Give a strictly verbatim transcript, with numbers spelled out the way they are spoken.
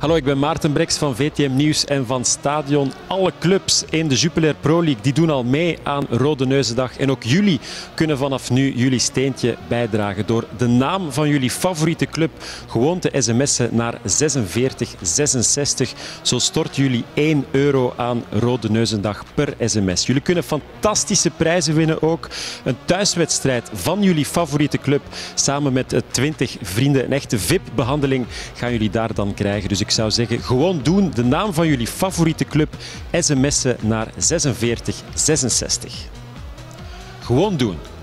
Hallo, ik ben Maarten Breks van V T M Nieuws en van Stadion. Alle clubs in de Jupiler Pro League die doen al mee aan Rode Neuzendag. En ook jullie kunnen vanaf nu jullie steentje bijdragen door de naam van jullie favoriete club gewoon te sms'en naar zesenveertig zesenzestig. Zo storten jullie één euro aan Rode Neuzendag per sms. Jullie kunnen fantastische prijzen winnen ook. Een thuiswedstrijd van jullie favoriete club samen met twintig vrienden. Een echte V I P-behandeling gaan jullie daar dan krijgen. Dus ik zou zeggen, gewoon doen. De naam van jullie favoriete club sms'en naar zesenveertig zesenzestig. Gewoon doen.